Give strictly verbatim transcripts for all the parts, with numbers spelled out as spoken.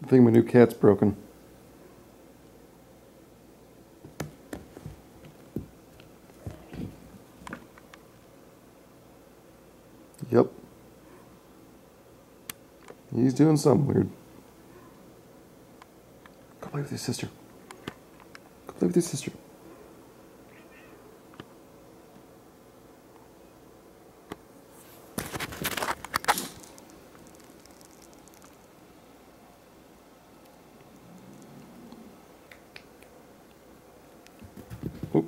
I think my new cat's broken. Yep. He's doing something weird. Go play with your sister. Go play with your sister. Oop.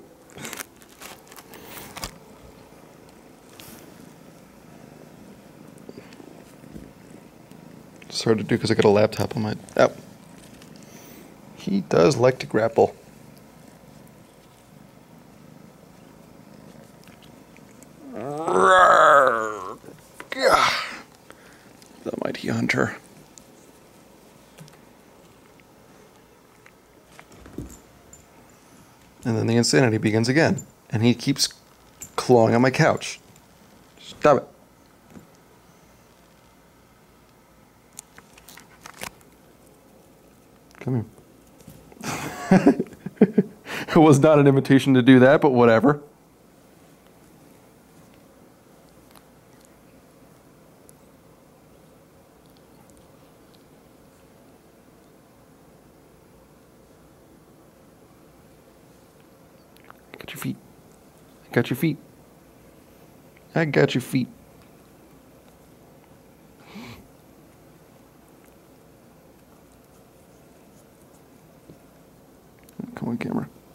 It's hard to do because I got a laptop on my... Oh. He does like to grapple. The mighty hunter. And then the insanity begins again. And he keeps clawing on my couch. Stop it. Come here. It was not an invitation to do that, but whatever. I got your feet. I got your feet. I got your feet. Come on, camera.